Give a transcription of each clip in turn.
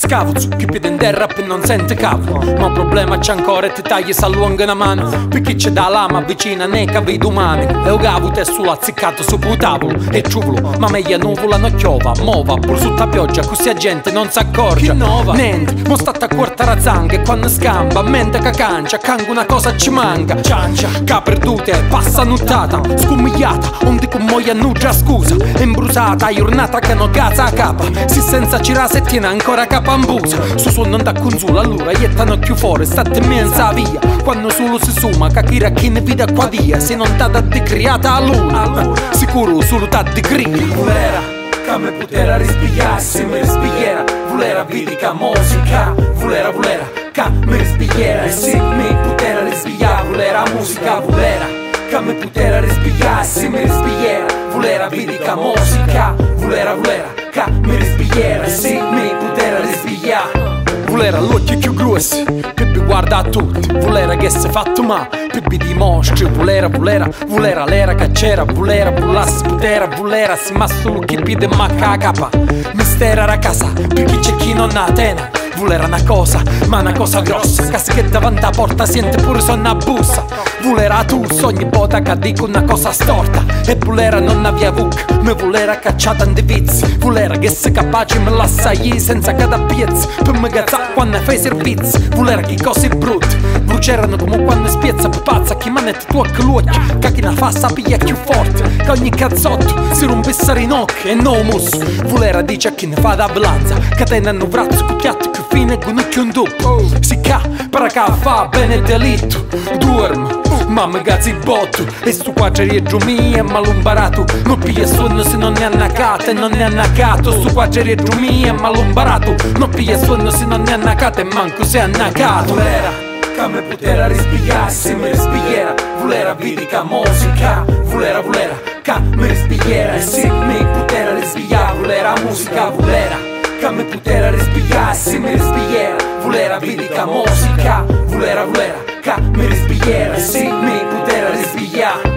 Scavo zucchi piede in terra e non sente cavolo. Ma problema c'è ancora e ti tagli s'allunga una mano. Perché c'è da lama vicina nei cavi umani. E ho cavo te sulla azziccato su pu tavolo. E ciuvolo, ma meglio nuvola non chiova. Mova pur sotto pioggia così la gente non si accorge. Niente, mo state a quartare a zanga e quando scamba mente che cancia, canga una cosa ci manca. Ciancia, che perdute, passa nuttata, scumigliata, onde con moia nugia scusa. Imbrusata, giornata che non casa a capa. Si senza cira se tiene ancora capambusa. Su suono da consula, allora iettano più fuori, state mensa via. Quando solo si suma, che chi ne vide qua dia. Se non t'ha di creata a luna, sicuro solo t'ha di cria. Volera, che me potera rispigliare, se mi rispigliera. Volera, vedi che musica. Volera, che me rispigliera. E se mi potera rispigliare, volera musica. Volera, che me potera rispigliare, se mi rispigliera. Volera, vedi che musica. Volera, che me rispigliera. E se mi potera rispigliare. Volera l'occhio più grossi, Pippi guarda a tutti. Volera che si fatto male, Pippi dimostri. Volera l'era che c'era. Volera, volasse potera. Volera si ma solo chi pide macca a capa. Mistera a casa, perché c'è chi non ha tena. Volera una cosa, ma una cosa grossa. Che che davanti a porta sente pure sonna bussa. Volera tu sogni bota che dico una cosa storta. E volera non aveva vuc, me volera cacciata in vizi. Volera che sei capace me la sai senza cada piezza. Per me gazzà quando fai servizi. Volera che cose brutte brucerano come quando spiezza pupazza. Chi manette tu a l'occhio, che chi ne fa sapia più forte. Che ogni cazzotto si rompesse rinocchio e no musso. Volera dice a chi ne fa da blanza, che tengono un braccio con piatti più fine con un dopo. Si ca, per che fa bene delitto. Dormo, mamma gazzi botto. E stu qua c'è giù mia, ma l'ho imparato. Non piglia sonno se non ne ha annacata e non ne ha annacato. Stu qua c'è giù mia, ma l'ho imparato. Non piglia sonno se non ne ha annacata e manco se è annacato. Volera, che me potera rispigliare, se mi rispigliera. Volera, vedi che musica. Volera, che me rispigliera. E se mi potera rispigliare. Volera, musica. Volera, che me potera rispigliare, se mi rispigliera. Volera, vedi che musica. Volera, che me rispigliera. E se mi potera rispigliare.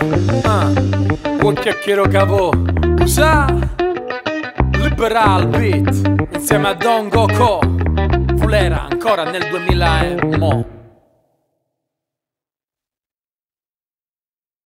Un chiacchiero cavo. Usa Liberal Beat insieme a Don Goku. Volera ancora nel 2000 e mo'.